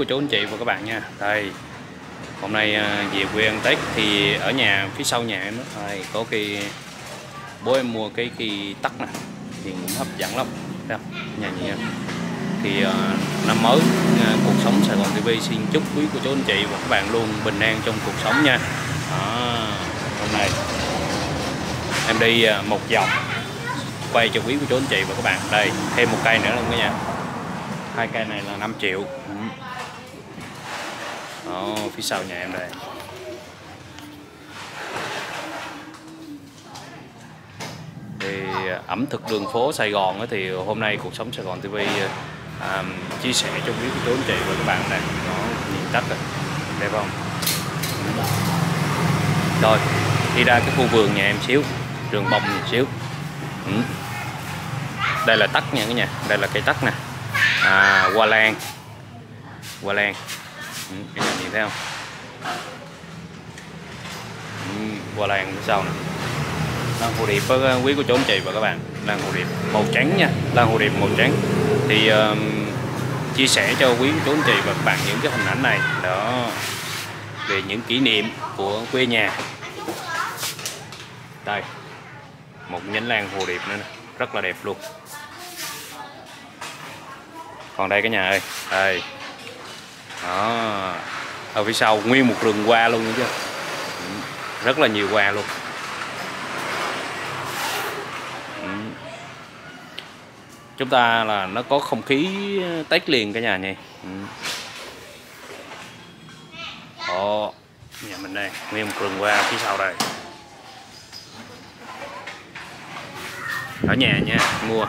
cô chú anh chị và các bạn nha. Đây, hôm nay về quê ăn Tết thì ở nhà phía sau nhà em đây, có cái bố em mua cái tắc nè, thì cũng hấp dẫn lắm. Đây, nhà gì nha. Thì năm mới cuộc sống Sài Gòn TV xin chúc quý cô chú anh chị và các bạn luôn bình an trong cuộc sống nha. Hôm nay em đi một vòng quay cho quý cô chú anh chị và các bạn. Đây, thêm một cây nữa luôn cả nhà. Hai cây này là 5 triệu. Đó, phía sau nhà em đây. Thì ẩm thực đường phố Sài Gòn thì hôm nay cuộc sống Sài Gòn TV chia sẻ cho quý cô chú anh chị và các bạn này. Nó nhìn tắt rồi, đẹp không? Rồi, đi ra cái khu vườn nhà em xíu, rừng bông một xíu. Đây là tắc nha cả nhà, đây là cây tắc nè. Hoa lan, hoa lan. Cái này nhìn thấy không? Hoa lan phía sau nè. Lan hồ điệp với quý cô chú anh chị và các bạn. Lan hồ điệp màu trắng nha, lan hồ điệp màu trắng. Thì chia sẻ cho quý cô chú anh chị và các bạn những cái hình ảnh này đó, về những kỷ niệm của quê nhà. Đây, một nhánh lan hồ điệp nữa nè, rất là đẹp luôn. Còn đây cả nhà ơi, đây đó, ở phía sau nguyên một rừng hoa luôn nữa chứ, rất là nhiều hoa luôn. Chúng ta là nó có không khí Tết liền cả nhà nhỉ. Nhà mình đây nguyên một rừng hoa phía sau đây. Ở nhà nha, mua.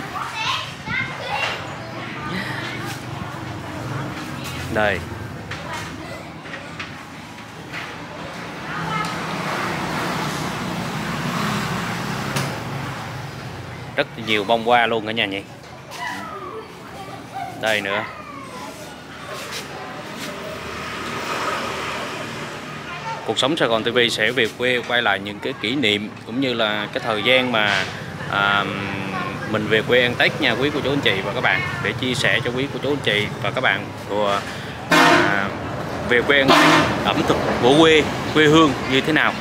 Đây. Rất nhiều bông hoa luôn cả nhà nhỉ. Đây nữa. Cuộc sống Sài Gòn TV sẽ về quê quay lại những cái kỷ niệm cũng như là cái thời gian mà mình về quê ăn Tết nha quý cô chú anh chị và các bạn, để chia sẻ cho quý cô chú anh chị và các bạn của về quê ăn Tết, ẩm thực của quê hương như thế nào.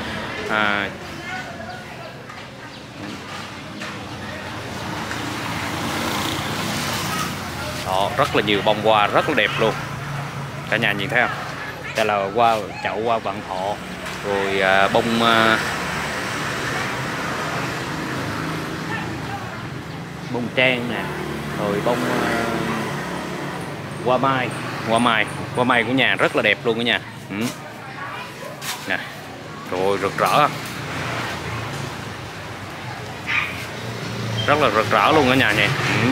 Đó, rất là nhiều bông hoa rất là đẹp luôn cả nhà nhìn thấy không? Đây là hoa chậu hoa vạn thọ, rồi bông bông trang nè, rồi bông hoa mai của nhà rất là đẹp luôn cả nhà. Nè, rồi rực rỡ, rất là rực rỡ luôn cả nhà nhỉ.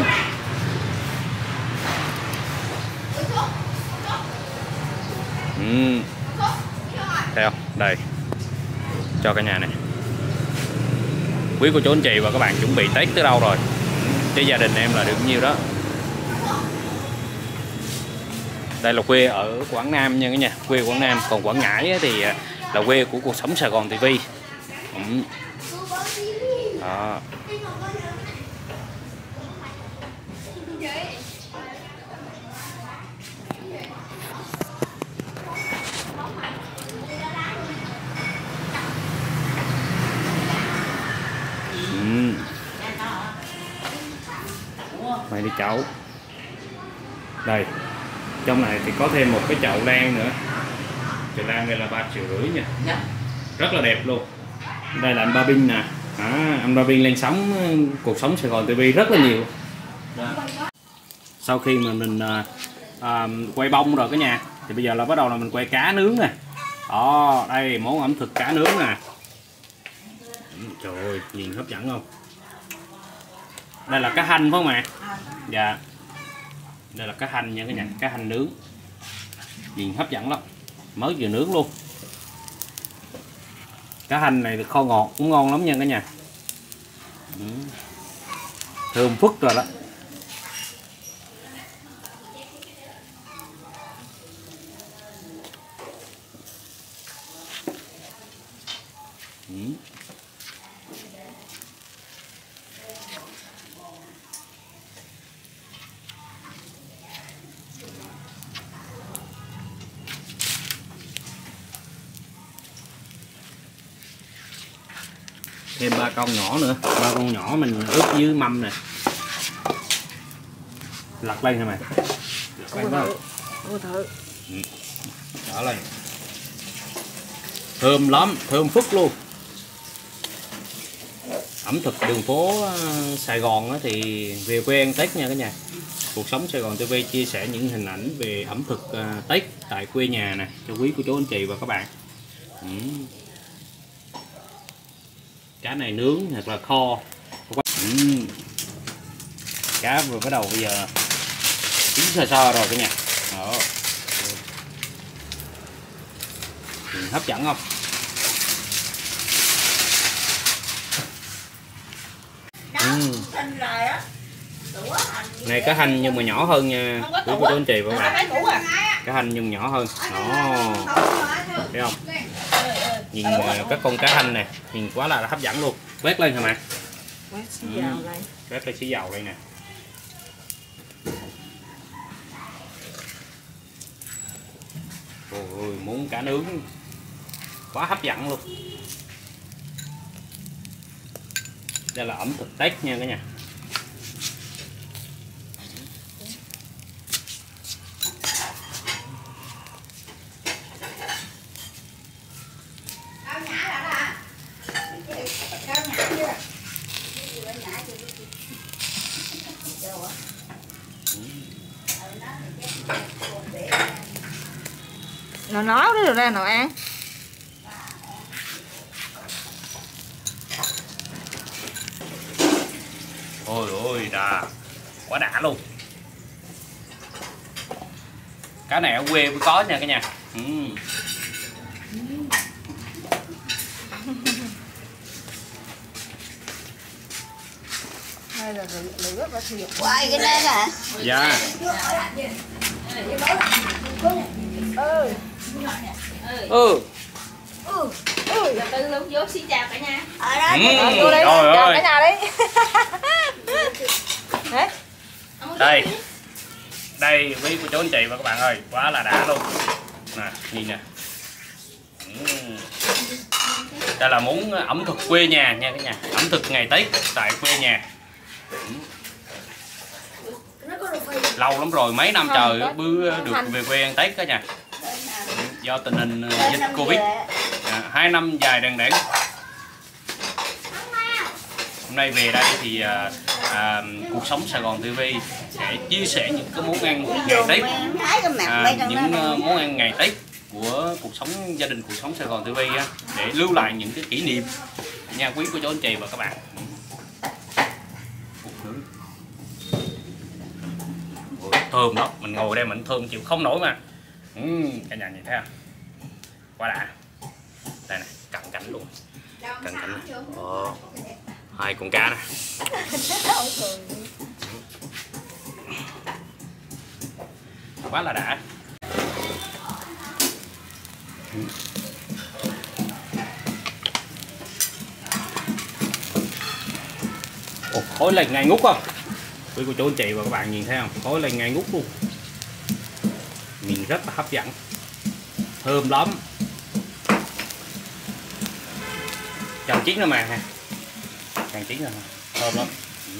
Thấy không? Đây, cho cả nhà này. Quý cô chú anh chị và các bạn chuẩn bị Tết tới đâu rồi? Cái gia đình em là được nhiêu đó. Đây là quê ở Quảng Nam nha cả nhà, quê Quảng Nam. Còn Quảng Ngãi thì là quê của cuộc sống Sài Gòn TV. Đó. Mày đi chậu. Đây, trong này thì có thêm một cái chậu lan nữa. Chậu lan đây là 3,5 triệu nha. Rất là đẹp luôn. Đây là anh Ba Binh nè. Anh Ba Binh lên sóng cuộc sống Sài Gòn TV rất là nhiều. Đó. Sau khi mà mình quay bông rồi cả nhà, thì bây giờ là bắt đầu là mình quay cá nướng nè. Đó, đây món ẩm thực cá nướng nè. Trời ơi, nhìn hấp dẫn không? Đây là cá hanh phải không ạ? Dạ. Đây là cá hanh nha cả nhà, cá hanh nướng. Nhìn hấp dẫn lắm. Mới vừa nướng luôn. Cá hanh này kho ngọt cũng ngon lắm nha cả nhà. Thơm phức rồi đó. Thêm 3 con nhỏ nữa, 3 con nhỏ mình ướp dưới mâm nè. Lật lên hả mày? Lật lên đó. Đó lên. Thơm lắm, thơm phức luôn. Ẩm thực đường phố Sài Gòn thì về quê ăn Tết nha cả nhà. Cuộc sống Sài Gòn TV chia sẻ những hình ảnh về ẩm thực Tết tại quê nhà nè cho quý cô chú anh chị và các bạn. Cá này nướng hoặc là kho. Cá vừa bắt đầu bây giờ chín sơ rồi cả nhà. Đó. Hấp dẫn không? Này cá hành nhưng mà nhỏ hơn nha quý cô chú anh chị và các bạn. Cá hành nhưng nhỏ hơn. Đó. Thấy không? Nhìn các con cá hành này nhìn quá là hấp dẫn luôn. Quét lên hả mẹ? Quét lên xí dầu đây nè. Ôi, muốn cá nướng quá hấp dẫn luôn. Đây là ẩm thực Tết nha cả nhà. Nó nấu được ra nào ăn. Ôi ôi đã quá đã luôn. Cá này ở quê mới có nha cả nhà. Hay là lửa và thiệt. Quay cái này hả? Dạ. Từ lúc vô xin chào cả nhà. Ở đó. Vô đây. Chào cả nhà đi. Đấy. Đây quý cô chú anh chị và các bạn ơi, quá là đã luôn. Nè, nhìn nè. Đây là món ẩm thực quê nhà nha cả nhà. Ẩm thực ngày Tết tại quê nhà. Lâu lắm rồi, mấy năm trời bữa được về quê ăn Tết cả nhà. Do tình hình dịch Covid 2 năm dài đằng đẵng. Hôm nay về đây thì cuộc sống Sài Gòn TV sẽ chia sẻ những cái món ăn ngày Tết, những món ăn ngày Tết của cuộc sống gia đình, cuộc sống Sài Gòn TV để lưu lại những cái kỷ niệm nha quý cô chú anh chị và các bạn. Ôi, thơm đó, mình ngồi đây mình thơm chịu không nổi mà. Cả nhà nhìn thấy không? Quá đã. Đây này, cận cảnh luôn. Cận cảnh này. Hai con cá này. Quá là đã. Ồ, khói lên ngay ngút không? Quý cô chú anh chị và các bạn nhìn thấy không? Khói lên ngay ngút luôn. Nhìn rất là hấp dẫn. Thơm lắm. Càng chín nữa mà ha. Càng chín rồi. Thơm lắm.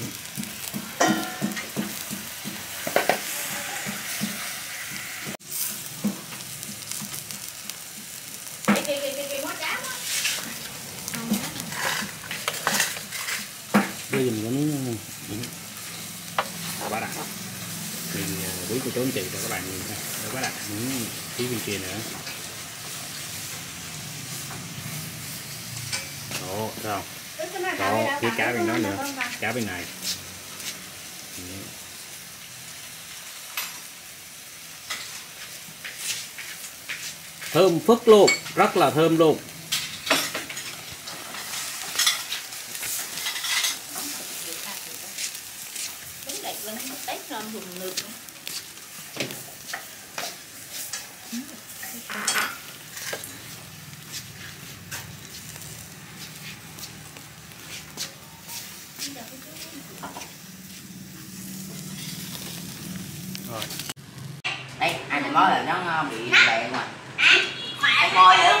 Bây giờ mình có miếng quá đã. Mình quý cô chú anh chị cho các bạn nhìn thấy quá đã. Phía bên kia nữa. Đó, thấy không? Đó, phía cá bên đó nữa, cá bên này. Thơm phức luôn, rất là thơm luôn. Đây, hai cái mối là nó bị bẹn mà. Cái môi nữa